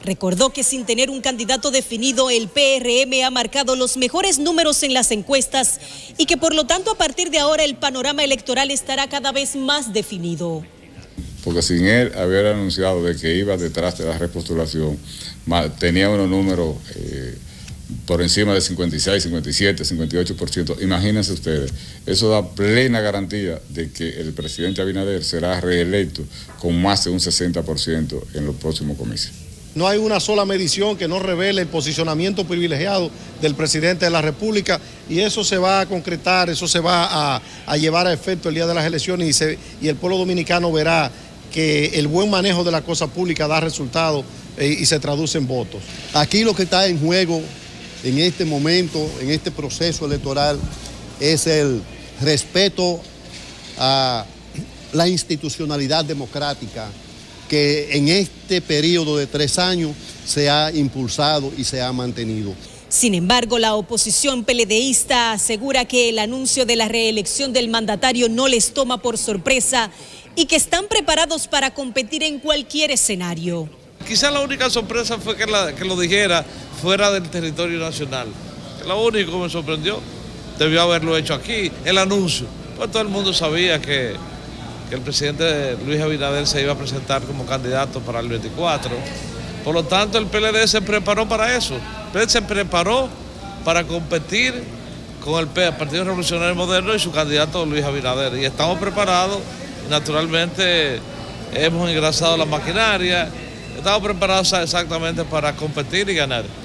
Recordó que sin tener un candidato definido, el PRM ha marcado los mejores números en las encuestas y que por lo tanto a partir de ahora el panorama electoral estará cada vez más definido. Porque sin él haber anunciado de que iba detrás de la repostulación, tenía unos números por encima de 56, 57, 58%. Imagínense ustedes, eso da plena garantía de que el presidente Abinader será reelecto con más de un 60% en los próximos comicios. No hay una sola medición que no revele el posicionamiento privilegiado del presidente de la República y eso se va a concretar, eso se va a llevar a efecto el día de las elecciones y el pueblo dominicano verá que el buen manejo de la cosa pública da resultados y se traduce en votos. Aquí lo que está en juego en este momento, en este proceso electoral, es el respeto a la institucionalidad democrática que en este periodo de 3 años se ha impulsado y se ha mantenido. Sin embargo, la oposición PLDista asegura que el anuncio de la reelección del mandatario no les toma por sorpresa y que están preparados para competir en cualquier escenario. Quizá la única sorpresa fue que lo dijera fuera del territorio nacional. Lo único que me sorprendió, debió haberlo hecho aquí, el anuncio. Pues todo el mundo sabía que el presidente Luis Abinader se iba a presentar como candidato para el 24. Por lo tanto, el PLD se preparó para eso. El PLD se preparó para competir con el Partido Revolucionario Moderno y su candidato Luis Abinader. Y estamos preparados, y naturalmente hemos engrasado la maquinaria, estamos preparados exactamente para competir y ganar.